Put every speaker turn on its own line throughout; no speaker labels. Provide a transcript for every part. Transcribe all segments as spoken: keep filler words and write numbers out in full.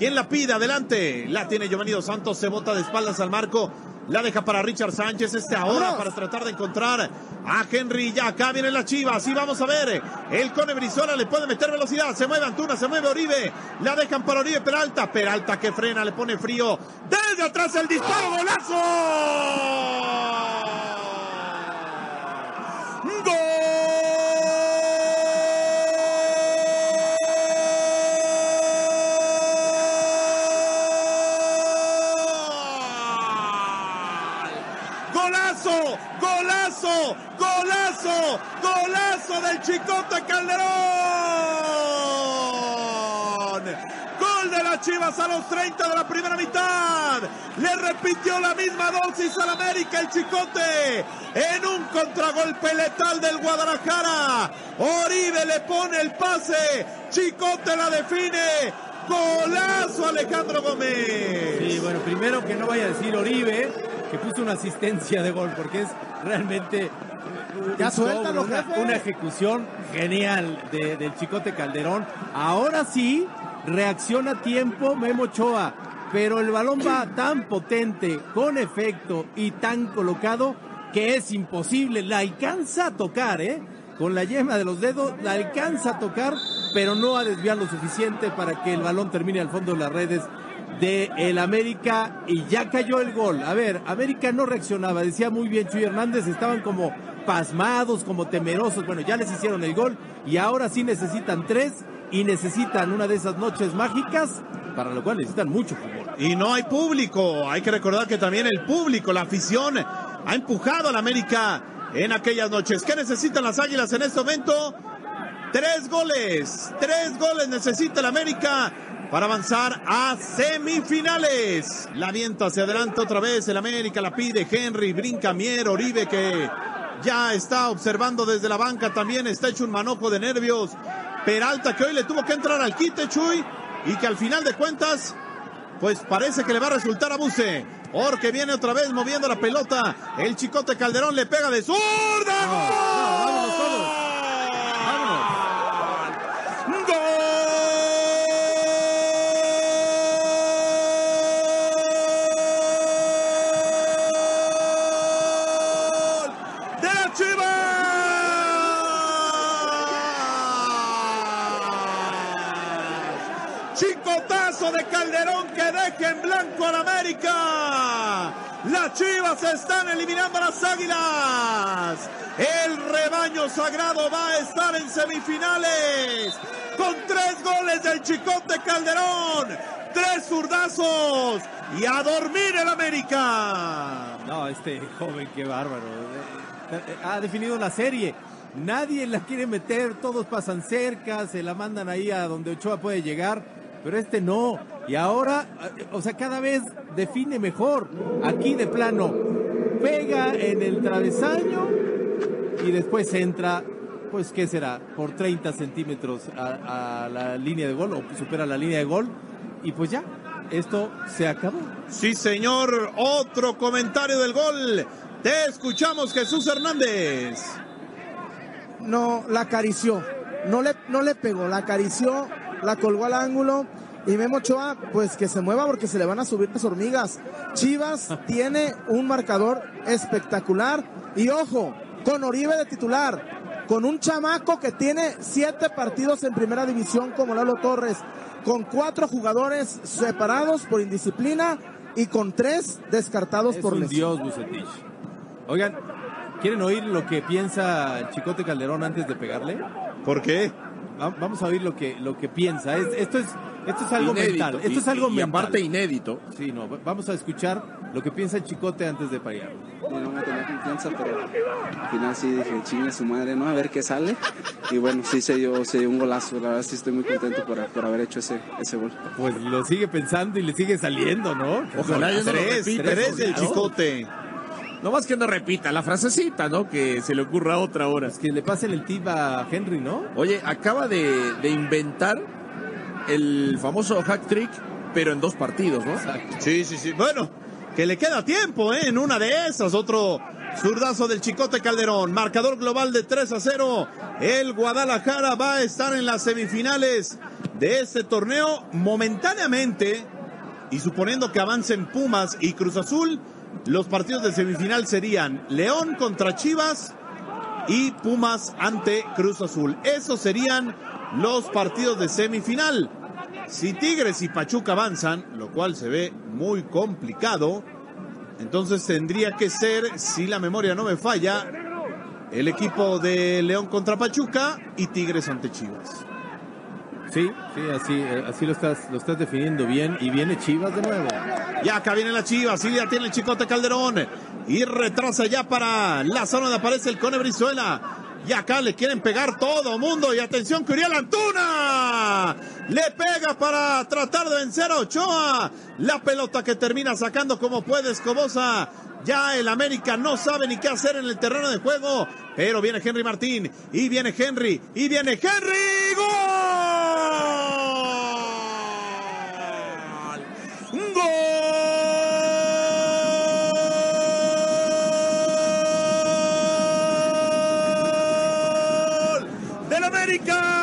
¿Quién la pide? Adelante. La tiene Giovanni Dos Santos, se bota de espaldas al marco. La deja para Richard Sánchez, este ahora ¡Vamos! Para tratar de encontrar a Henry. Ya acá vienen las Chivas y vamos a ver. El Cone Brizuela le puede meter velocidad. Se mueve Antuna, se mueve Oribe. La dejan para Oribe Peralta. Peralta que frena, le pone frío. Desde atrás el disparo, golazo. ¡Gol! ¡Golazo! ¡Golazo! ¡Golazo! ¡Golazo del Chicote Calderón! Gol de las Chivas a los treinta de la primera mitad. Le repitió la misma dosis al América el Chicote en un contragolpe letal del Guadalajara. Oribe le pone el pase. Chicote la define. ¡Golazo Alejandro Gómez!
Sí, bueno, primero que no vaya a decir Oribe que puso una asistencia de gol, porque es realmente
ya suéltalo,
una, una ejecución genial de, del Chicote Calderón. Ahora sí, reacciona a tiempo Memo Ochoa, pero el balón va tan potente, con efecto y tan colocado que es imposible. La alcanza a tocar, ¿eh? Con la yema de los dedos, la alcanza a tocar, pero no a desviar lo suficiente para que el balón termine al fondo de las redes de el América, y ya cayó el gol. A ver, América no reaccionaba, decía muy bien Chuy Hernández, estaban como pasmados, como temerosos. Bueno, ya les hicieron el gol y ahora sí necesitan tres y necesitan una de esas noches mágicas, para lo cual necesitan mucho fútbol.
Y no hay público, hay que recordar que también el público, la afición, ha empujado a la América en aquellas noches. ¿Qué necesitan las Águilas en este momento? Tres goles, tres goles necesita el América para avanzar a semifinales. La avienta hacia adelante otra vez el América, la pide Henry, brinca Mier, Oribe que ya está observando desde la banca, también está hecho un manojo de nervios. Peralta que hoy le tuvo que entrar al quite, Chuy, y que al final de cuentas, pues parece que le va a resultar a Buse, porque viene otra vez moviendo la pelota. El Chicote Calderón le pega de zurda.
No, no, vámonos todos. Vámonos.
Chicotazo de Calderón que deja en blanco al América. Las Chivas están eliminando a las Águilas. El rebaño sagrado va a estar en semifinales con tres goles del Chicote Calderón, tres zurdazos y a dormir el América.
No, este joven, qué bárbaro. Ha definido la serie. Nadie la quiere meter, todos pasan cerca, se la mandan ahí a donde Ochoa puede llegar, pero este no. Y ahora, o sea, cada vez define mejor. Aquí de plano, pega en el travesaño y después entra, pues, ¿qué será? Por treinta centímetros a, a la línea de gol, o supera la línea de gol, y pues ya, esto se acabó.
Sí, señor, otro comentario del gol. Te escuchamos, Jesús Hernández.
No, la acarició, no le, no le pegó, la acarició, la colgó al ángulo, y Memo Ochoa, pues que se mueva porque se le van a subir las hormigas. Chivas tiene un marcador espectacular, y ojo, con Oribe de titular, con un chamaco que tiene siete partidos en primera división como Lalo Torres, con cuatro jugadores separados por indisciplina y con tres descartados
es
por
un
lesión.
Dios, Bucetich. Oigan, ¿quieren oír lo que piensa el Chicote Calderón antes de pegarle?
¿Por qué?
Vamos a oír lo que, lo que piensa. Es, esto, es, esto es algo
inédito,
mental. Esto
y,
es algo
y
mental.
aparte inédito.
Sí, no, vamos a escuchar lo que piensa el Chicote antes de pagar.
No me tenía confianza, pero al final sí dije, chingue su madre, ¿no? A ver qué sale. Y bueno, sí se dio, se dio un golazo. La verdad sí estoy muy contento por, por haber hecho ese, ese gol.
Pues lo sigue pensando y le sigue saliendo, ¿no?
Ojalá yo no lo
Tres,
repita,
tres del
¿no?
Chicote.
No más que no repita la frasecita, ¿no? Que se le ocurra otra hora.
Es que le pasen el tip a Henry, ¿no?
Oye, acaba de, de inventar el famoso hack trick, pero en dos partidos, ¿no?
Exacto.
Sí, sí, sí. Bueno, que le queda tiempo, ¿eh? En una de esas, otro zurdazo del Chicote Calderón. Marcador global de tres a cero. El Guadalajara va a estar en las semifinales de este torneo momentáneamente, y suponiendo que avancen Pumas y Cruz Azul, los partidos de semifinal serían León contra Chivas y Pumas ante Cruz Azul. Esos serían los partidos de semifinal. Si Tigres y Pachuca avanzan, lo cual se ve muy complicado, entonces tendría que ser, si la memoria no me falla, el equipo de León contra Pachuca y Tigres ante Chivas.
Sí, sí, así, así lo estás, lo estás definiendo bien, y viene Chivas de nuevo.
Ya acá viene la Chivas, y ya tiene el Chicote Calderón, y retrasa ya para la zona donde aparece el Cone Brizuela, y acá le quieren pegar todo mundo, y atención que Uriel Antuna le pega para tratar de vencer a Ochoa, la pelota que termina sacando como puede Escobosa. Ya el América no sabe ni qué hacer en el terreno de juego, pero viene Henry Martín, y viene Henry, y viene Henry, ¡gol! ¡Gol! ¡Del América!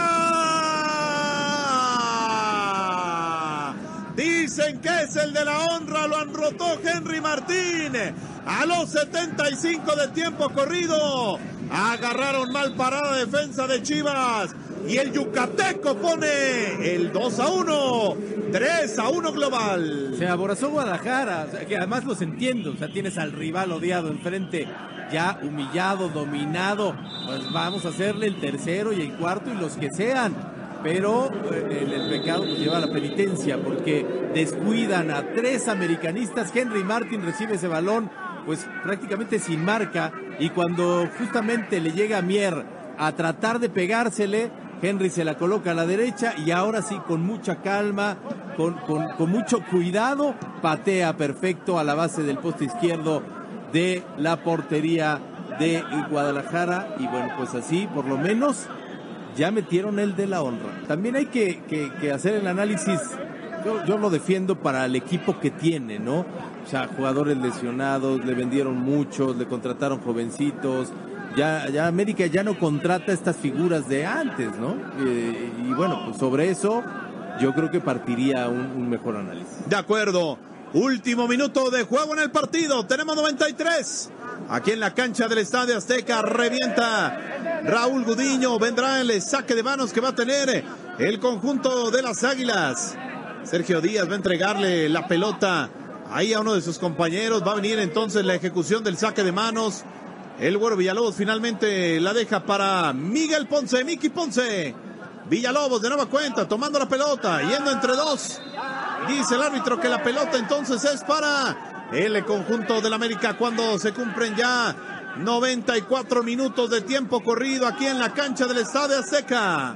Dicen que es el de la honra, lo anotó Henry Martín. A los setenta y cinco de tiempo corrido, agarraron mal parada defensa de Chivas y el yucateco pone el dos a uno, tres a uno global.
Se aborazó Guadalajara, o sea, que además los entiendo, o sea, tienes al rival odiado enfrente, ya humillado, dominado, pues vamos a hacerle el tercero y el cuarto y los que sean, pero eh, el, el pecado pues lleva a la penitencia porque descuidan a tres americanistas. Henry Martín recibe ese balón pues prácticamente sin marca, y cuando justamente le llega a Mier a tratar de pegársele, Henry se la coloca a la derecha y ahora sí, con mucha calma, con, con, con mucho cuidado, patea perfecto a la base del poste izquierdo de la portería de Guadalajara, y bueno, pues así por lo menos ya metieron el de la honra. También hay que, que, que hacer el análisis, yo, yo lo defiendo para el equipo que tiene, ¿no? O sea, jugadores lesionados, le vendieron muchos, le contrataron jovencitos, ya, ya América ya no contrata estas figuras de antes, ¿no? Eh, y bueno, pues sobre eso yo creo que partiría un, un mejor análisis.
De acuerdo. Último minuto de juego en el partido. Tenemos noventa y tres. Aquí en la cancha del Estadio Azteca revienta Raúl Gudiño. Vendrá el saque de manos que va a tener el conjunto de las Águilas. Sergio Díaz va a entregarle la pelota ahí a uno de sus compañeros. Va a venir entonces la ejecución del saque de manos. El Güero Villalobos finalmente la deja para Miguel Ponce, Miki Ponce. Villalobos de nueva cuenta, tomando la pelota, yendo entre dos. Dice el árbitro que la pelota entonces es para el conjunto del América cuando se cumplen ya noventa y cuatro minutos de tiempo corrido aquí en la cancha del Estadio Azteca.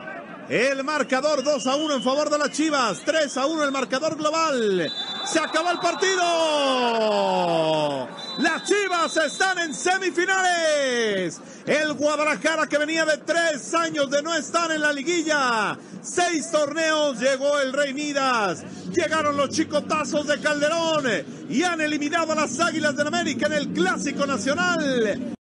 El marcador dos a uno en favor de las Chivas, tres a uno el marcador global. Se acabó el partido. Las Chivas están en semifinales. El Guadalajara, que venía de tres años de no estar en la liguilla, seis torneos, llegó el Rey Midas, llegaron los chicotazos de Calderón y han eliminado a las Águilas del América en el Clásico Nacional.